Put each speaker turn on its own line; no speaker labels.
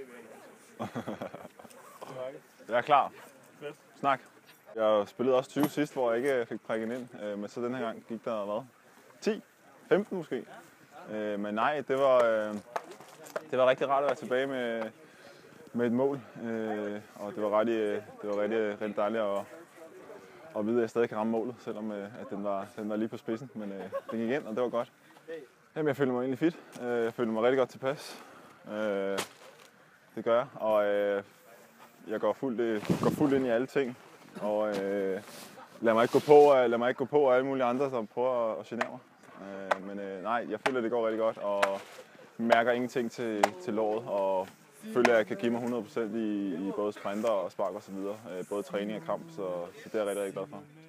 Jeg er klar. Snak. Jeg spillede også 20 sidst, hvor jeg ikke fik prikket ind, men så den her gang gik der hvad? 10? 15 måske? Men nej, det var rigtig rart at være tilbage med et mål, og det var rigtig dejligt at vide, at jeg stadig kan ramme målet, selvom at den var lige på spidsen, men det gik ind, og det var godt. Jamen, jeg føler mig egentlig fit. Jeg føler mig rigtig godt tilpas. Det gør jeg, og jeg går fuldt ind i alle ting, og lad mig ikke gå på alle mulige andre, som prøver at genere mig. Men nej, jeg føler, det går rigtig godt, og mærker ingenting til låret, og føler, at jeg kan give mig 100% i både sprinter og spark og så videre, både træning og kamp, så det er jeg rigtig glad for.